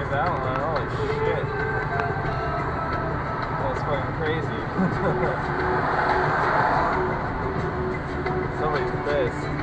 There's that one. Holy shit. That's fucking crazy. Somebody's pissed.